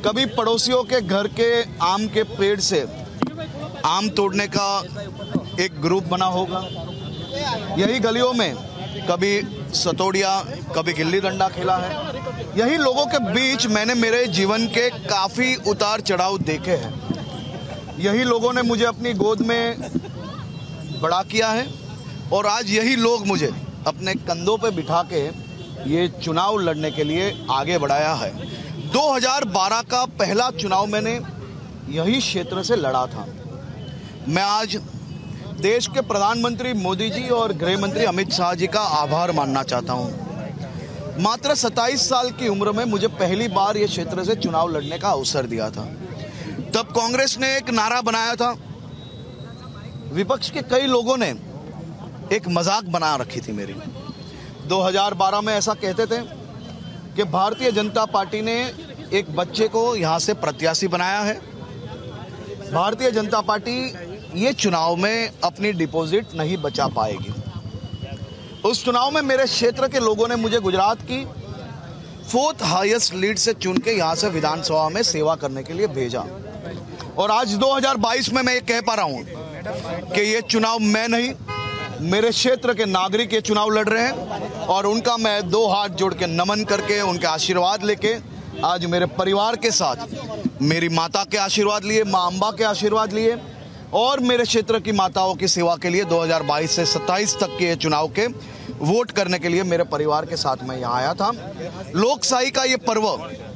कभी पड़ोसियों के घर के आम के पेड़ से आम तोड़ने का एक ग्रुप बना होगा। यही गलियों में कभी सतोड़िया, कभी गिल्ली डंडा खेला है। यही लोगों के बीच मैंने मेरे जीवन के काफ़ी उतार चढ़ाव देखे हैं। यही लोगों ने मुझे अपनी गोद में बड़ा किया है और आज यही लोग मुझे अपने कंधों पे बिठा के ये चुनाव लड़ने के लिए आगे बढ़ाया है। 2012 का पहला चुनाव मैंने यही क्षेत्र से लड़ा था। मैं आज देश के प्रधानमंत्री मोदी जी और गृह मंत्री अमित शाह जी का आभार मानना चाहता हूं। मात्र 27 साल की उम्र में मुझे पहली बार ये क्षेत्र से चुनाव लड़ने का अवसर दिया था। तब कांग्रेस ने एक नारा बनाया था, विपक्ष के कई लोगों ने एक मजाक बना रखी थी मेरी। 2012 में ऐसा कहते थे कि भारतीय जनता पार्टी ने एक बच्चे को यहां से प्रत्याशी बनाया है। भारतीय जनता पार्टी ये चुनाव में अपनी डिपॉजिट नहीं बचा पाएगी। उस चुनाव में मेरे क्षेत्र के लोगों ने मुझे गुजरात की 4th हाईएस्ट लीड से चुन के यहां से विधानसभा में सेवा करने के लिए भेजा। और आज 2022 में मैं ये कह पा रहा हूं कि ये चुनाव मैं नहीं, मेरे क्षेत्र के नागरिक ये चुनाव लड़ रहे हैं और उनका मैं 2 हाथ जोड़ के नमन करके उनके आशीर्वाद लेके आज मेरे परिवार के साथ मेरी माता के आशीर्वाद लिए, माँ अम्बा के आशीर्वाद लिए और मेरे क्षेत्र की माताओं की सेवा के लिए 2022 से 27 तक के चुनाव के वोट करने के लिए मेरे परिवार के साथ मैं यहाँ आया था। लोकशाही का ये पर्व,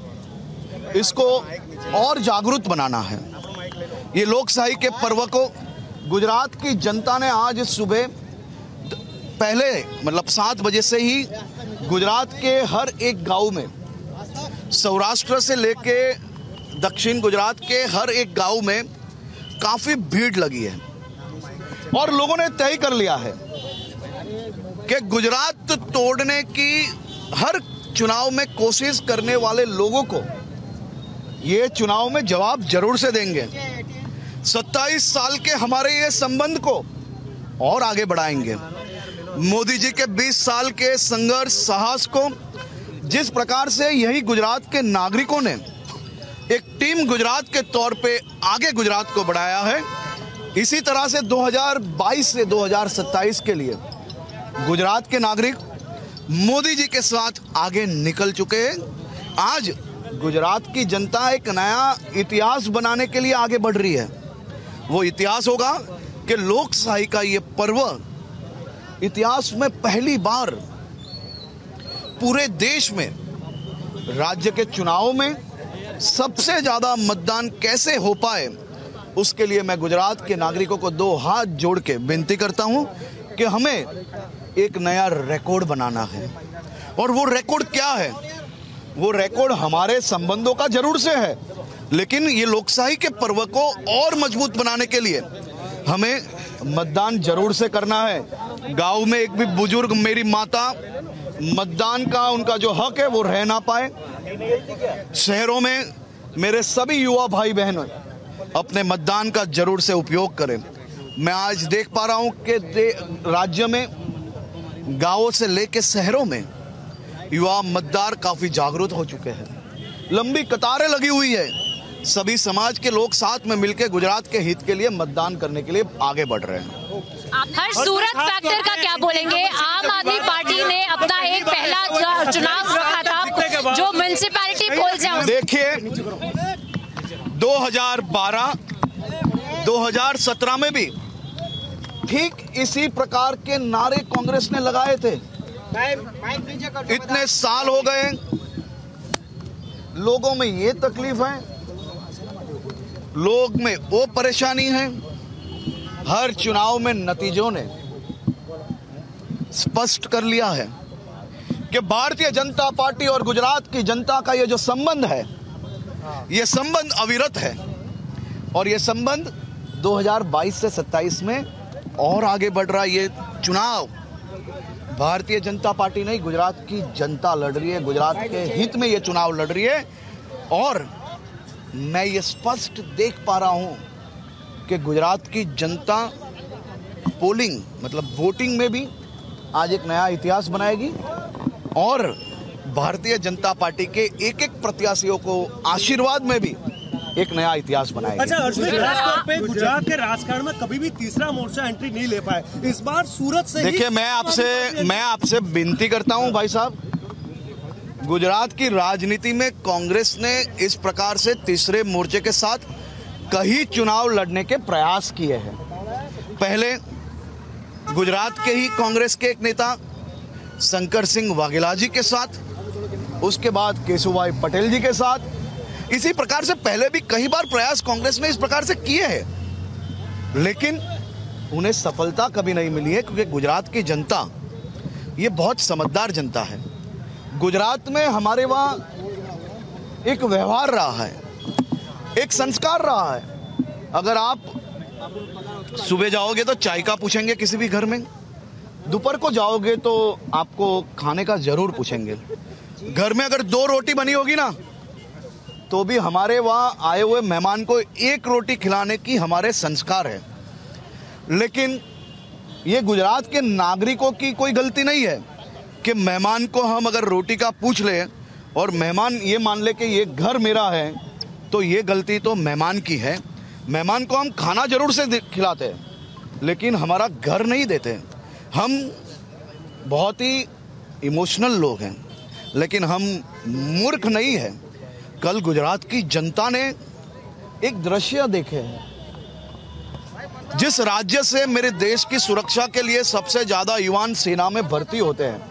इसको और जागरूक बनाना है। ये लोकशाही के पर्व को गुजरात की जनता ने आज सुबह पहले 7 बजे से ही गुजरात के हर एक गांव में, सौराष्ट्र से लेके दक्षिण गुजरात के हर एक गांव में काफी भीड़ लगी है और लोगों ने तय कर लिया है कि गुजरात तोड़ने की हर चुनाव में कोशिश करने वाले लोगों को ये चुनाव में जवाब जरूर से देंगे। 27 साल के हमारे ये संबंध को और आगे बढ़ाएंगे। मोदी जी के 20 साल के संघर्ष साहस को जिस प्रकार से यही गुजरात के नागरिकों ने एक टीम गुजरात के तौर पे आगे गुजरात को बढ़ाया है, इसी तरह से 2022 से 2027 के लिए गुजरात के नागरिक मोदी जी के साथ आगे निकल चुके हैं। आज गुजरात की जनता एक नया इतिहास बनाने के लिए आगे बढ़ रही है। वो इतिहास होगा कि लोकशाही का ये पर्व इतिहास में पहली बार पूरे देश में राज्य के चुनाव में सबसे ज्यादा मतदान कैसे हो पाए, उसके लिए मैं गुजरात के नागरिकों को 2 हाथ जोड़ के विनती करता हूं कि हमें एक नया रिकॉर्ड बनाना है। और वो रिकॉर्ड क्या है? वो रिकॉर्ड हमारे संबंधों का जरूर से है, लेकिन ये लोकशाही के पर्व को और मजबूत बनाने के लिए हमें मतदान जरूर से करना है। गांव में एक भी बुजुर्ग, मेरी माता, मतदान का उनका जो हक है वो रह ना पाए। शहरों में मेरे सभी युवा भाई बहन अपने मतदान का जरूर से उपयोग करें। मैं आज देख पा रहा हूं कि राज्य में गांवों से लेकर शहरों में युवा मतदार काफी जागरूक हो चुके हैं। लंबी कतारें लगी हुई है। सभी समाज के लोग साथ में मिलकर गुजरात के हित के लिए मतदान करने के लिए आगे बढ़ रहे हैं। हर सूरत फैक्टर का क्या बोलेंगे? आम आदमी पार्टी ने अपना एक पहला चुनाव रखा था जो म्युनिसिपैलिटी पोल्स है। देखिए 2012, 2017 में भी ठीक इसी प्रकार के नारे कांग्रेस ने लगाए थे। इतने साल हो गए, लोगों में ये तकलीफ है, लोग में वो परेशानी है। हर चुनाव में नतीजों ने स्पष्ट कर लिया है कि भारतीय जनता पार्टी और गुजरात की जनता का ये जो संबंध है, ये संबंध अविरत है और ये संबंध 2022 से 27 में और आगे बढ़ रहा है। ये चुनाव भारतीय जनता पार्टी नहीं, गुजरात की जनता लड़ रही है, गुजरात के हित में ये चुनाव लड़ रही है। और मैं ये स्पष्ट देख पा रहा हूं कि गुजरात की जनता वोटिंग में भी आज एक नया इतिहास बनाएगी और भारतीय जनता पार्टी के एक एक प्रत्याशियों को आशीर्वाद में भी एक नया इतिहास बनाएगा। अच्छा अर्जुन, खासतौर पे गुजरात के राजकारण में कभी भी तीसरा मोर्चा एंट्री नहीं ले पाए, इस बार सूरत से देखिए, मैं आपसे विनती करता हूं भाई साहब, गुजरात की राजनीति में कांग्रेस ने इस प्रकार से तीसरे मोर्चे के साथ कई चुनाव लड़ने के प्रयास किए हैं। पहले गुजरात के ही कांग्रेस के एक नेता शंकर सिंह वाघेला जी के साथ, उसके बाद केशुभाई पटेल जी के साथ, इसी प्रकार से पहले भी कई बार प्रयास कांग्रेस ने इस प्रकार से किए हैं, लेकिन उन्हें सफलता कभी नहीं मिली है, क्योंकि गुजरात की जनता ये बहुत समझदार जनता है। गुजरात में हमारे वहाँ एक व्यवहार रहा है, एक संस्कार रहा है। अगर आप सुबह जाओगे तो चाय का पूछेंगे किसी भी घर में, दोपहर को जाओगे तो आपको खाने का जरूर पूछेंगे। घर में अगर 2 रोटी बनी होगी ना, तो भी हमारे वहाँ आए हुए मेहमान को 1 रोटी खिलाने की हमारे संस्कार है। लेकिन ये गुजरात के नागरिकों की कोई गलती नहीं है कि मेहमान को हम अगर रोटी का पूछ ले और मेहमान ये मान ले कि ये घर मेरा है, तो ये गलती तो मेहमान की है। मेहमान को हम खाना जरूर से खिलाते हैं, लेकिन हमारा घर नहीं देते। हम बहुत ही इमोशनल लोग हैं, लेकिन हम मूर्ख नहीं हैं। कल गुजरात की जनता ने एक दृश्य देखे हैं, जिस राज्य से मेरे देश की सुरक्षा के लिए सबसे ज्यादा युवान सेना में भर्ती होते हैं,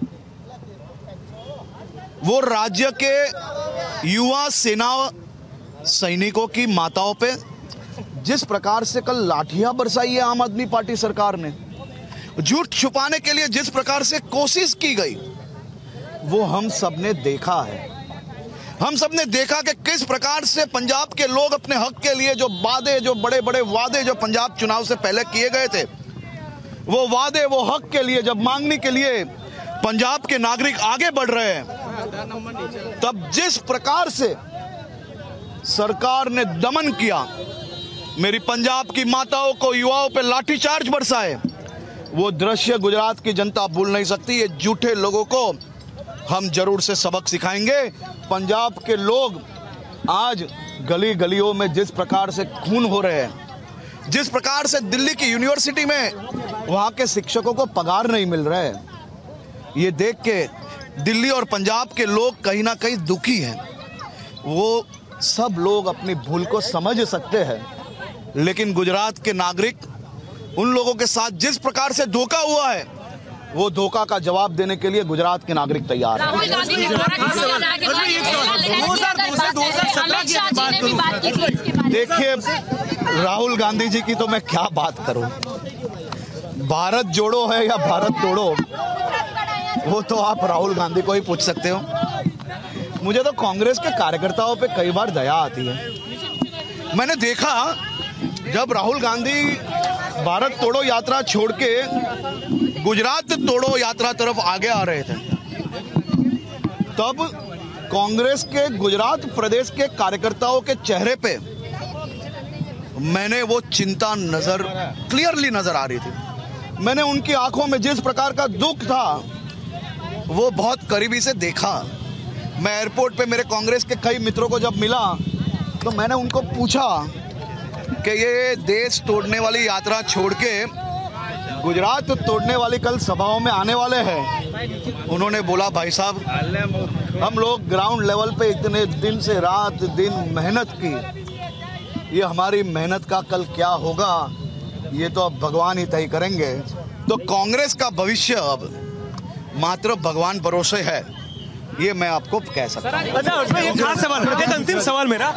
वो राज्य के युवा सेना सैनिकों की माताओं पे जिस प्रकार से कल लाठियां बरसाई है आम आदमी पार्टी सरकार ने, झूठ छुपाने के लिए जिस प्रकार से कोशिश की गई, वो हम सबने देखा है। हम सबने देखा कि किस प्रकार से पंजाब के लोग अपने हक के लिए जो वादे, जो बड़े बड़े वादे जो पंजाब चुनाव से पहले किए गए थे, वो वादे, वो हक के लिए जब मांगने के लिए पंजाब के नागरिक आगे बढ़ रहे हैं, तब जिस प्रकार से सरकार ने दमन किया, मेरी पंजाब की माताओं को, युवाओं पे लाठीचार्ज बरसाए, वो दृश्य गुजरात की जनता भूल नहीं सकती। ये झूठे लोगों को हम जरूर से सबक सिखाएंगे। पंजाब के लोग आज गली गलियों में जिस प्रकार से खून हो रहे हैं, जिस प्रकार से दिल्ली की यूनिवर्सिटी में वहां के शिक्षकों को पगार नहीं मिल रहे हैं, ये देख के दिल्ली और पंजाब के लोग कहीं ना कहीं दुखी हैं। वो सब लोग अपनी भूल को समझ सकते हैं, लेकिन गुजरात के नागरिक उन लोगों के साथ जिस प्रकार से धोखा हुआ है, वो धोखा का जवाब देने के लिए गुजरात के नागरिक तैयार हैं। देखिए, राहुल गांधी जी की तो मैं क्या बात करूं, भारत जोड़ो है या भारत तोड़ो, वो तो आप राहुल गांधी को ही पूछ सकते हो। मुझे तो कांग्रेस के कार्यकर्ताओं पे कई बार दया आती है। मैंने देखा जब राहुल गांधी भारत तोड़ो यात्रा छोड़ के गुजरात तोड़ो यात्रा तरफ आगे आ रहे थे, तब कांग्रेस के गुजरात प्रदेश के कार्यकर्ताओं के चेहरे पे मैंने वो चिंता क्लियरली नजर आ रही थी। मैंने उनकी आंखों में जिस प्रकार का दुख था, वो बहुत करीबी से देखा। मैं एयरपोर्ट पे मेरे कांग्रेस के कई मित्रों को जब मिला, तो मैंने उनको पूछा कि ये देश तोड़ने वाली यात्रा छोड़ के गुजरात तोड़ने वाली कल सभाओं में आने वाले हैं। उन्होंने बोला, भाई साहब, हम लोग ग्राउंड लेवल पे इतने दिन से रात दिन मेहनत की, ये हमारी मेहनत का कल क्या होगा, ये तो अब भगवान ही तय करेंगे। तो कांग्रेस का भविष्य अब मात्र भगवान भरोसे है, ये मैं आपको कह सकता हूँ। अच्छा, एक खास सवाल, एक अंतिम सवाल मेरा।